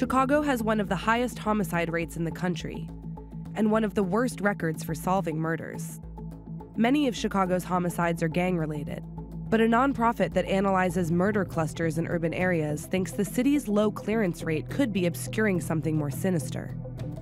Chicago has one of the highest homicide rates in the country and one of the worst records for solving murders. Many of Chicago's homicides are gang-related, but a nonprofit that analyzes murder clusters in urban areas thinks the city's low clearance rate could be obscuring something more sinister.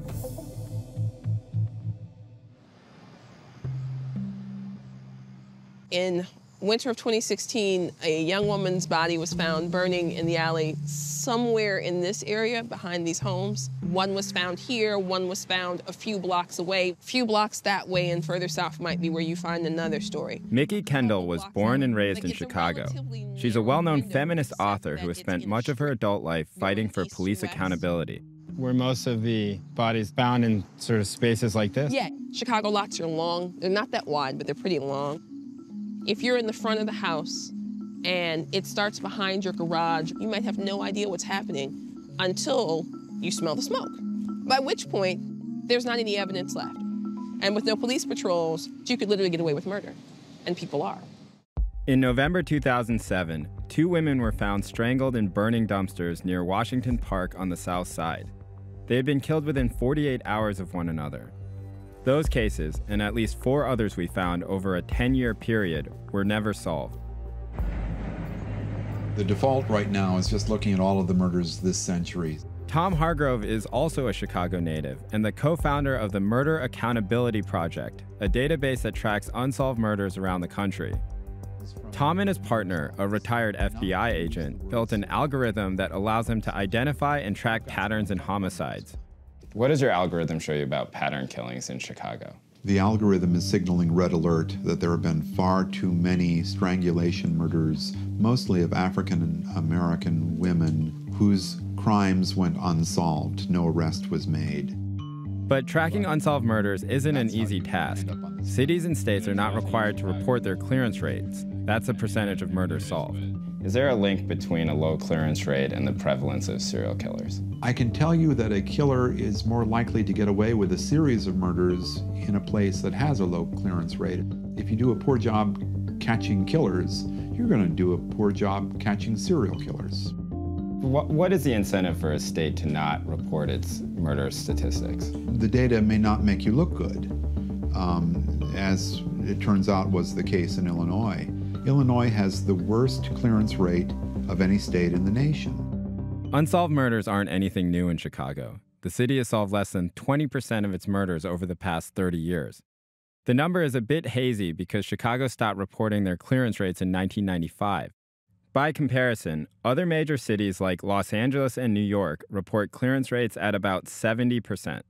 In winter of 2016, a young woman's body was found burning in the alley somewhere in this area behind these homes. One was found here, one was found a few blocks away. A few blocks that way and further south might be where you find another story. Mickey Kendall was born and raised in Chicago. She's a well-known feminist author who has spent much of her adult life fighting for police accountability. Were most of the bodies found in sort of spaces like this? Yeah, Chicago lots are long. They're not that wide, but they're pretty long. If you're in the front of the house and it starts behind your garage, you might have no idea what's happening until you smell the smoke, by which point there's not any evidence left. And with no police patrols, you could literally get away with murder, and people are. In November 2007, 2 women were found strangled in burning dumpsters near Washington Park on the South Side. They had been killed within 48 hours of one another. Those cases, and at least 4 others we found over a 10-year period, were never solved. The default right now is just looking at all of the murders this century. Tom Hargrove is also a Chicago native and the co-founder of the Murder Accountability Project, a database that tracks unsolved murders around the country. Tom and his partner, a retired FBI agent, built an algorithm that allows them to identify and track patterns in homicides. What does your algorithm show you about pattern killings in Chicago? The algorithm is signaling red alert that there have been far too many strangulation murders, mostly of African American women whose crimes went unsolved. No arrest was made. But tracking unsolved murders isn't an easy task. Cities and states are not required to report their clearance rates. That's the percentage of murders solved. Is there a link between a low clearance rate and the prevalence of serial killers? I can tell you that a killer is more likely to get away with a series of murders in a place that has a low clearance rate. If you do a poor job catching killers, you're going to do a poor job catching serial killers. What is the incentive for a state to not report its murder statistics? The data may not make you look good, as it turns out was the case in Illinois. Illinois has the worst clearance rate of any state in the nation. Unsolved murders aren't anything new in Chicago. The city has solved less than 20% of its murders over the past 30 years. The number is a bit hazy because Chicago stopped reporting their clearance rates in 1995. By comparison, other major cities like Los Angeles and New York report clearance rates at about 70%.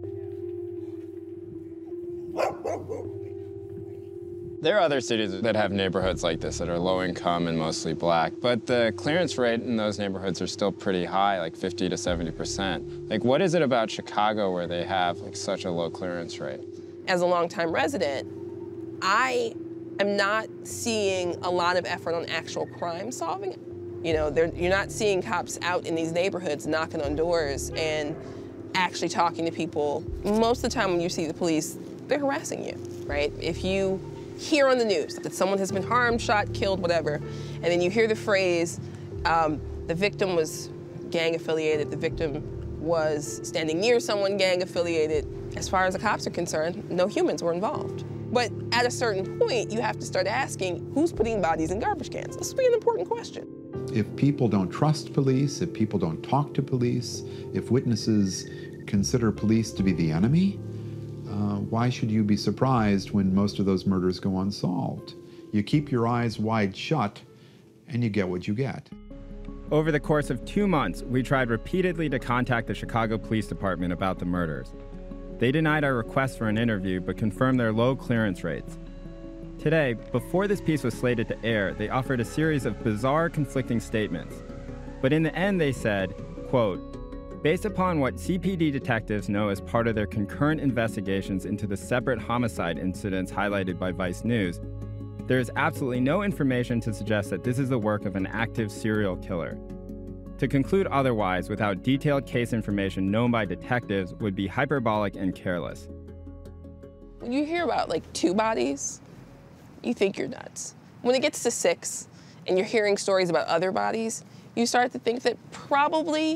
There are other cities that have neighborhoods like this that are low income and mostly black, but the clearance rate in those neighborhoods are still pretty high, like 50 to 70%. Like, what is it about Chicago where they have like such a low clearance rate? As a longtime resident, I am not seeing a lot of effort on actual crime solving. You know, you're not seeing cops out in these neighborhoods knocking on doors and actually talking to people. Most of the time when you see the police, they're harassing you, right? If you hear on the news that someone has been harmed, shot, killed, whatever, and then you hear the phrase, the victim was gang affiliated, the victim was standing near someone gang affiliated. As far as the cops are concerned, no humans were involved. But at a certain point, you have to start asking, who's putting bodies in garbage cans? This would be an important question. If people don't trust police, if people don't talk to police, if witnesses consider police to be the enemy, why should you be surprised when most of those murders go unsolved? You keep your eyes wide shut, and you get what you get. Over the course of 2 months, we tried repeatedly to contact the Chicago Police Department about the murders. They denied our request for an interview, but confirmed their low clearance rates. Today, before this piece was slated to air, they offered a series of bizarre, conflicting statements. But in the end, they said, quote, "Based upon what CPD detectives know as part of their concurrent investigations into the separate homicide incidents highlighted by Vice News, there is absolutely no information to suggest that this is the work of an active serial killer. To conclude otherwise without detailed case information known by detectives would be hyperbolic and careless." When you hear about like 2 bodies, you think you're nuts. When it gets to 6 and you're hearing stories about other bodies, you start to think that probably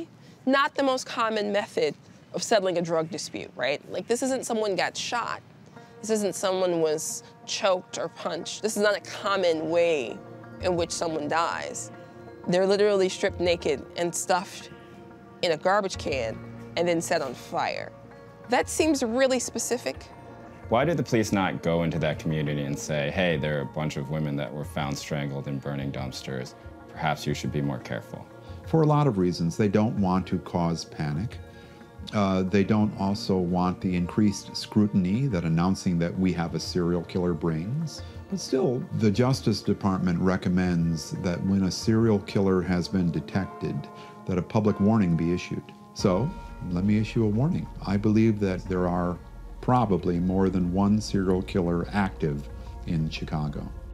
not the most common method of settling a drug dispute, right? Like, this isn't someone got shot. This isn't someone was choked or punched. This is not a common way in which someone dies. They're literally stripped naked and stuffed in a garbage can and then set on fire. That seems really specific. Why did the police not go into that community and say, hey, there are a bunch of women that were found strangled in burning dumpsters. Perhaps you should be more careful? For a lot of reasons. They don't want to cause panic. They don't also want the increased scrutiny that announcing that we have a serial killer brings. But still, the Justice Department recommends that when a serial killer has been detected, that a public warning be issued. So, let me issue a warning. I believe that there are probably more than one serial killer active in Chicago.